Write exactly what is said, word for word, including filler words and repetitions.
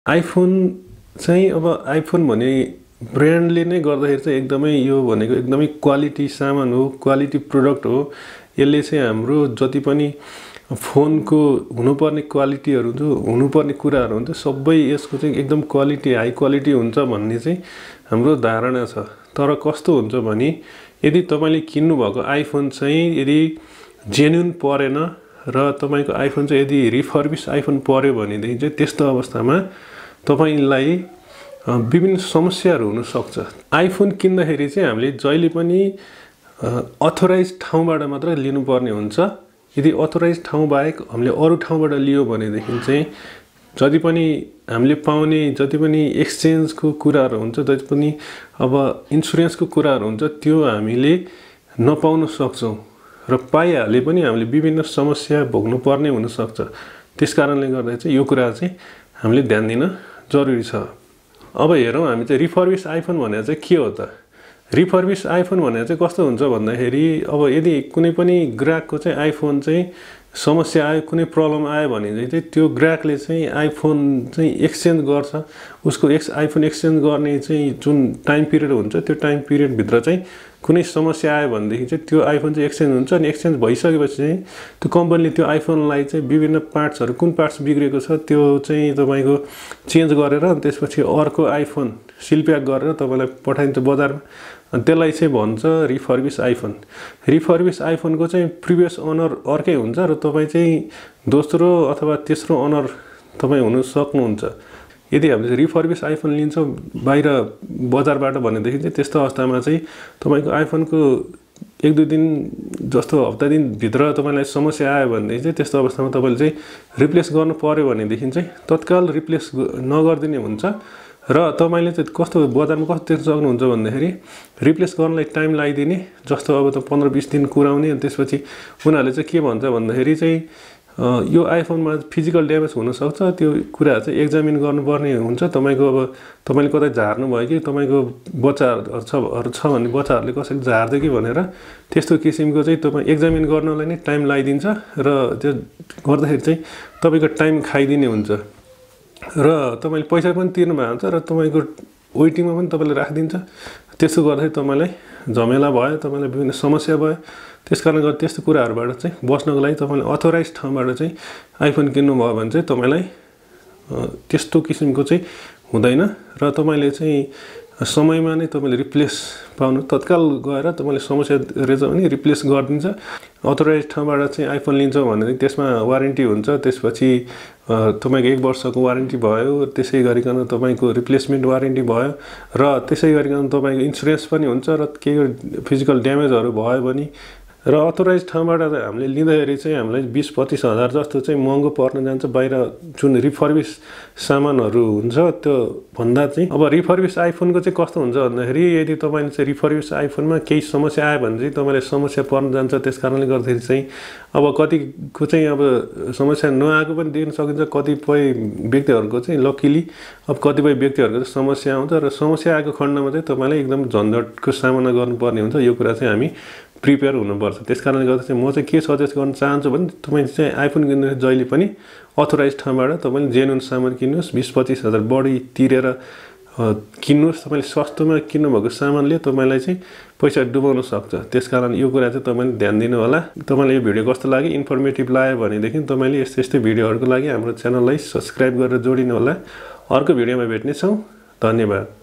IPhone चाहिँ अब iPhone भने ब्रान्डले नै गर्दाखेरि चाहिँ एकदमै यो भनेको एकदमै क्वालिटी सामान हो, क्वालिटी प्रोडक्ट हो। यसले चाहिँ हाम्रो जति पनि फोनको हुनुपर्ने क्वालिटीहरू जो हुनुपर्ने कुराहरू हुन्छ सबै यसको चाहिँ एकदम क्वालिटी हाई क्वालिटी हुन्छ भन्ने चाहिँ हाम्रो धारणा छ। तर कस्तो हुन्छ भने यदि तपाईले किन्नु भएको आइफोन चाहिँ यदि जेन्युन परेन र तपाईको आइफोन चाहिँ यदि रिफर्बिश आइफोन पर्यो भनेदेखि चाहिँ त्यस्तो अवस्थामा तपाईलाई विभिन्न समस्याहरू हुन सक्छ। आइफोन किन्दाखेरि चाहिँ हामीले जहिले पनि अथोराइज ठाउँबाट मात्र लिनुपर्ने हुन्छ। यदि अथोराइज ठाउँ बाहेक हामीले अरु ठाउँबाट लियो भनेदेखि चाहिँ जति पनि हामीले पाउने जति पनि एक्सचेन्जको कुराहरू हुन्छ, जति पनि अब इन्स्योरेन्सको कुराहरू हुन्छ त्यो हामीले नपाउन सक्छौं र पाइहाले पनि हामीले विभिन्न समस्या भोग्नु पर्ने हुन सक्छ। त्यसकारणले गर्दा चाहिँ यो कुरा चाहिँ हामीले ध्यान दिन जरुरी छ। अब हेरौं हामी चाहिँ रिफर्बिश आइफोन भनेको चाहिँ के हो त? रिफर्बिश आइफोन भनेको चाहिँ कस्तो हुन्छ भन्दाखेरि अब यदि कुनै पनि ग्राहकको चाहिँ आइफोन चाहिँ समस्या आयो, कुनै प्रब्लम आयो भने चाहिँ त्यो ग्राहकले चाहिँ आइफोन चाहिँ एक्सचेन्ज गर्छ। उसको एक्स आइफोन एक्सचेन्ज गर्ने चाहिँ जुन टाइम पिरियड हुन्छ त्यो टाइम पिरियड भित्र चाहिँ कुनै समस्या आयो भनेदेखि चाहिँ त्यो आइफोन चाहिँ एक्सचेन्ज हुन्छ। अनि एक्सचेन्ज भइसकेपछि चाहिँ त्यो कम्पनीले त्यो आइफोनलाई चाहिँ विभिन्न पार्ट्सहरू कुन पार्ट्स बिग्रेको छ त्यो चाहिँ तपाईको चेन्ज गरेर अनि त्यसपछि अर्को आइफोन सिल प्याक गरेर तपाईलाई पठाइन्छ बजारमा। अनि त्यसलाई चाहिँ भन्छ रिफर्बिश आइफोन। रिफर्बिश आइफोनको चाहिँ प्रिभियस ओनर अर्कै हुन्छ र तपाई चाहिँ दोस्रो अथवा तेस्रो ओनर तपाई हुन सक्नुहुन्छ। यदि हामीले रिफर्बिश आइफोन लिन्छौं बाहिर बजारबाट भनेदेखि चाहिँ त्यस्तो अवस्थामा चाहिँ तपाईको आइफोनको एक दुई दिन जस्तो हप्ता दिन भित्र तपाईलाई समस्या आयो भनेदेखि चाहिँ त्यस्तो अवस्थामा तपाईले चाहिँ रिप्लेस गर्नु पर्यो भनेदेखि चाहिँ तत्काल रिप्लेस नगर्दिने हुन्छ। र तपाईले चाहिँ कस्तो बजारमा कस्तो देख्न सक्नुहुन्छ भन्दाखेरि रिप्लेस गर्नलाई टाइम लाग्दिने, जस्तो अब त पन्ध्र बीस दिन कुराउने। अनि त्यसपछि उनीहरुले चाहिँ के भन्छ भन्दाखेरि चाहिँ यो आइफोनमा फिजिकल ड्यामेज हुन सक्छ, त्यो कुरा चाहिँ एक्जामिन गर्नुपर्ने हुन्छ। तपाईको अब तपाईले कतै झार्नु भयो कि तपाईको बच्चाहरु छ अरु छ भन्ने बच्चाहरुले कसैले झार्दै कि भनेर त्यस्तो किसिमको चाहिँ तपाई एक्जामिन गर्नलाई नै टाइम लाग्दिन्छ र त्यो गर्दाखेरि चाहिँ तपाईको टाइम खाइदिने हुन्छ र तपाईले पैसा पनि तिर्नु भएको हुन्छ र तपाईको वेटिङमा पनि तपाईले राखिदिन्छ। त्यसो गर्दाखेरि तपाईलाई झमेला भयो, तपाईलाई विभिन्न समस्या भयो। त्यसकारणले गर्दा त्यस्तो कुराहरुबाट चाहिँ बच्नको लागि तपाईले अथोराइज ठाउँबाट चाहिँ आइफोन किन्नु भयो भने चाहिँ तपाईलाई त्यस्तो किसिमको चाहिँ हुँदैन र तपाईले चाहिँ समयमा नै तपाईले रिप्लेस पाउनु तत्काल गएर तपाईले समस्या रहेछ भने रिप्लेस गरिदिन्छ। अथोराइज ठाउँबाट चाहिँ आइफोन लिन्छौ भने त्यसमा वारेन्टी हुन्छ। त्यसपछि तपाईको एक वर्षको वारेन्टी भयो, त्यसै गरिकन तपाईको रिप्लेसमेन्ट वारेन्टी भयो र त्यसै गरिकन तपाईको इन्स्योरेन्स पनि हुन्छ र केही फिजिकल ड्यामेजहरु भयो भने र अथोराइज ठाउँबाट हामीले लिँदाखेरि चाहिँ हामीलाई बीस पच्चीस हजार जस्तो चाहिँ महँगो पर्न जान्छ। बाहिर जुन रिफर्बिश सामानहरु हुन्छ त्यो भन्दा चाहिँ अब रिफर्बिश आइफोनको चाहिँ कस्तो हुन्छ भन्दाखेरि यदि तपाईले चाहिँ रिफर्बिश आइफोनमा केही समस्या आयो भने चाहिँ तपाईलाई समस्या पर्न जान्छ। त्यसकारणले गर्दाखेरि चाहिँ अब कतिको चाहिँ अब समस्या नआएको पनि देख्न सकिन्छ। कतिपय व्यक्तिहरुको चाहिँ लकिली अब कतिपय व्यक्तिहरुको चाहिँ समस्या आउँछ र समस्या आएको खण्डमा चाहिँ तपाईलाई एकदम झन्झटको सामना गर्नुपर्ने हुन्छ। यो कुरा चाहिँ हामी प्रिपेयर हुनुपर्छ। त्यसकारणले गर्दा चाहिँ म चाहिँ के सजेस्ट गर्न चाहन्छु भने तपाईले चाहिँ आइफोन किन्दा जहिले पनि अथोराइज ठाउँबाट तपाईले जेन्युन सामान किन्नुस्। बीस पच्चीस हजार बढी तिरेर किन्नुस्। तपाईले सस्तोमा किन्नु भएको सामानले तपाईलाई चाहिँ पैसा डुबाउन सक्छ। त्यसकारण यो कुरा चाहिँ तपाईले ध्यान दिनु होला। तपाईलाई यो भिडियो कस्तो लाग्यो, इन्फर्मेटिभ लाग्यो भनेदेखि तपाईले यस्तो यस्तो भिडियोहरुको लागि हाम्रो च्यानललाई सब्स्क्राइब गरेर जोडिनु होला। अर्को भिडियोमा भेट्ने छौं। धन्यवाद।